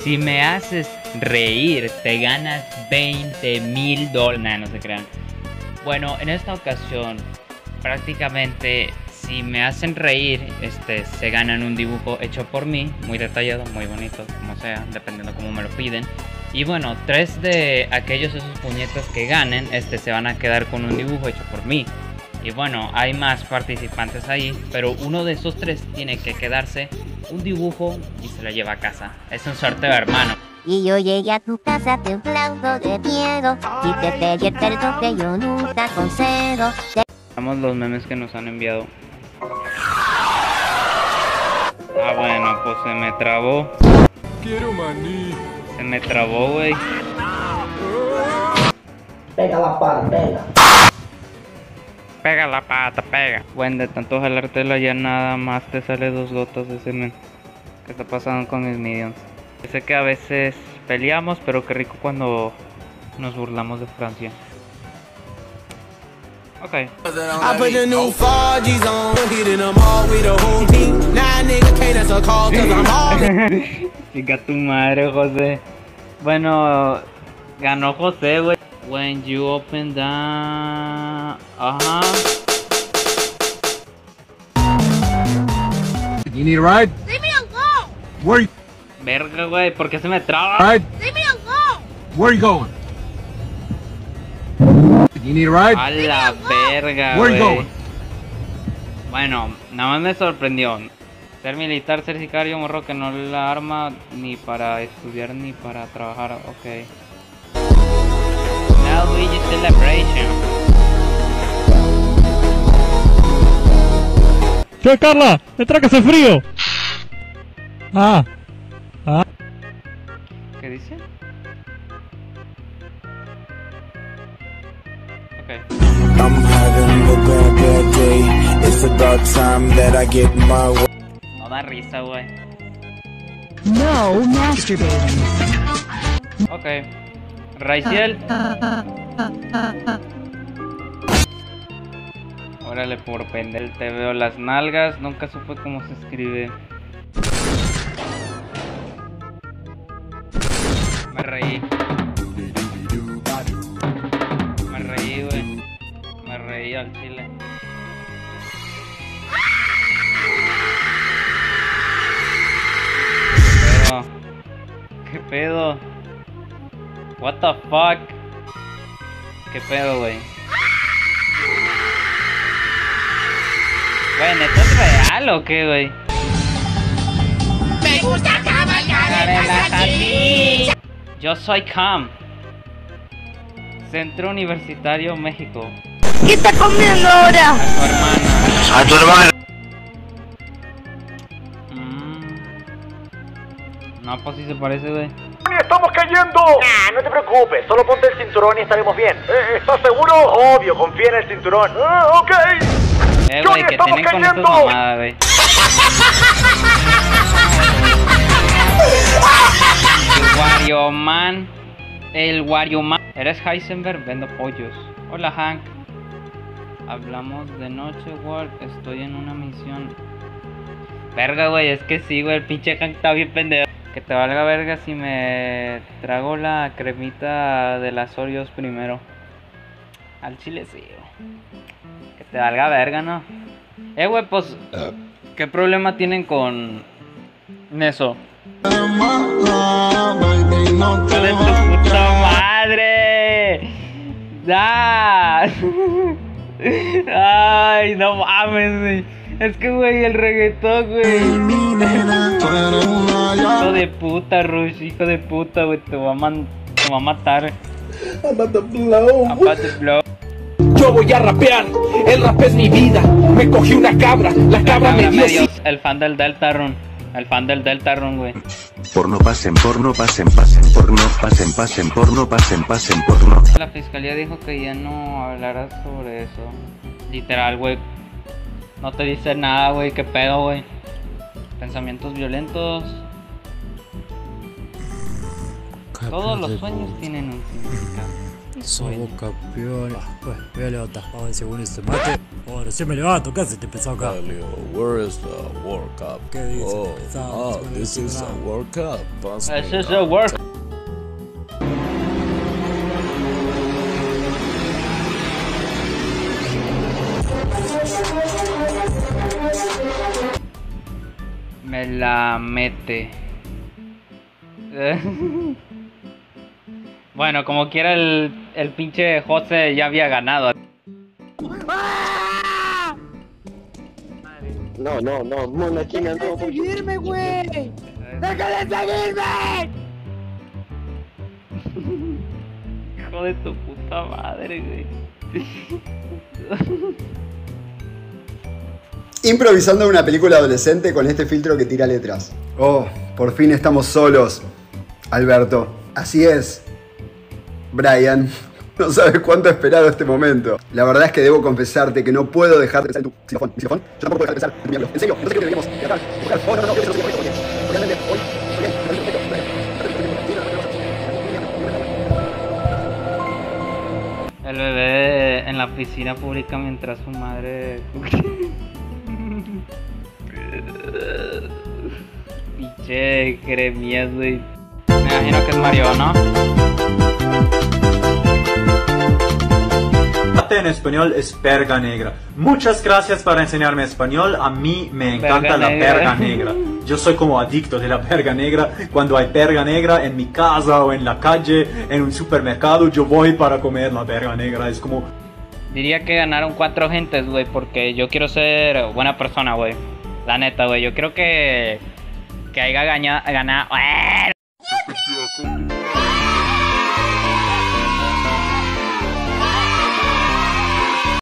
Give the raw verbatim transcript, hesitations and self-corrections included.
Si me haces reír, te ganas veinte mil dólares. Nah, no se crean. Bueno, en esta ocasión, prácticamente, si me hacen reír, este, se ganan un dibujo hecho por mí, muy detallado, muy bonito, como sea, dependiendo cómo me lo piden. Y bueno, tres de aquellos esos puñetos que ganen, este, se van a quedar con un dibujo hecho por mí. Y bueno, hay más participantes ahí, pero uno de esos tres tiene que quedarse un dibujo y se lo lleva a casa. Es un sorteo, hermano. Y yo llegué a tu casa temblando de miedo y te pedí el perdón que yo nunca concedo. Veamos los memes que nos han enviado. Ah, bueno, pues se me trabó. Quiero maní. Se me trabó, güey. Pega la pata, pega. Pega la pata, pega. Bueno, de tanto jalártela ya nada más te sale dos gotas de semen. ¿Qué está pasando con mis minions? Sé que a veces peleamos, pero qué rico cuando nos burlamos de Francia. Ok. Chica tu madre, José. Bueno, ganó José, güey. When you open down... Ajá. You need a ride? Leave me alone! Where you... Verga, güey, ¿por qué se me traba? Ride? Leave me alone! Where you going? You need a ride? A la verga, Where you güey. going? Bueno, nada más me sorprendió. Ser militar, ser sicario, morro que no la arma ni para estudiar ni para trabajar. Ok. Now Luigi Celebration. ¿Qué, Carla? ¡Entra que hace frío! Ah. Ah. ¿Qué dice? Ok. I'm having a bad, bad day. It's about time that I get my way. No da risa, güey. No masturbating. Ok. Raiziel. Órale, por pendejo. Te veo las nalgas. Nunca supe cómo se escribe. Me reí. Me reí, güey. Me reí al chile. ¿Qué pedo? ¿Qué pedo? What the fuck? ¿Qué pedo, güey? Güey, ¿esto es real o qué, güey? ¡Me gusta cabalgar en la salchicha! Yo soy Cam. Centro Universitario México. ¿Qué está comiendo ahora? A tu hermana. A tu hermana. Mm. No, pues sí se parece, güey. ¡Estamos cayendo! Nah, no te preocupes, solo ponte el cinturón y estaremos bien. Eh, ¿Estás seguro? Obvio, confía en el cinturón. Ah, ok. Eh, güey, que tienen con estas mamadas, güey. El Wario Man. El Wario Man. ¿Eres Heisenberg? Vendo pollos. Hola, Hank. Hablamos de noche, Ward. Estoy en una misión. Verga, güey, es que sí, güey. El pinche Hank está bien pendejo. Que te valga verga si me trago la cremita de las Oreos primero. Al chile sí, güey. Que te valga verga, ¿no? Eh, güey, pues... ¿Qué problema tienen con... eso? ¡Hijo de tu puta madre! ¡Ah! ¡Ay, no mames, güey! Es que, güey, el reggaetón, güey. Hijo de puta, Rush, hijo de puta, güey. Te va a, man te va a matar. About to blow. About to blow. Yo voy a rapear, el rap es mi vida. Me cogí una cabra, la cabra me dio sí. El fan del Deltarune. El fan del Deltarune, güey. Porno pasen, porno pasen, pasen, porno pasen, pasen, porno pasen, pasen, porno. La fiscalía dijo que ya no hablará sobre eso. Literal, güey. No te dice nada, güey. ¿Qué pedo, güey? Pensamientos violentos. Todos los sueños tienen un significado. Somos campeones. Bueno, voy a levantar. Vamos a ver si uno se mate. Oh, recién me levanto. ¿Qué haces este pesado acá? Where is the World Cup? ¿Qué dices? Oh, Pesado, oh, se me this dice is nada. a World Cup. Pass me This is that. a work. Me la mete. Bueno, como quiera el, el pinche José ya había ganado. No, no, no, Monaquina, no. ¡Deja de seguirme, güey! ¡Deja de seguirme! Hijo de tu puta madre, güey. Improvisando una película adolescente con este filtro que tira letras. Oh, por fin estamos solos, Alberto. Así es, Brian. No sabes cuánto he esperado este momento. La verdad es que debo confesarte que no puedo dejar de pensar en tu xilofón. ¿Mi xilofón? Yo tampoco puedo dejar de pensar en tu miembro. En serio, no sé qué deberíamos dejar. Oh, no, no, no, quiero que se lo siga porque realmente hoy... El bebé en la piscina pública mientras su madre... Pinche Jeremías, güey. Me imagino que es Mario, ¿no? En español es perga negra. Muchas gracias por enseñarme español. A mí me encanta Perga la negra. perga negra. Yo soy como adicto de la perga negra. Cuando hay perga negra en mi casa o en la calle, en un supermercado, yo voy para comer la perga negra. Es como... Diría que ganaron cuatro gentes, güey, porque yo quiero ser buena persona, güey. La neta, güey. Yo creo que... Que haya ganado...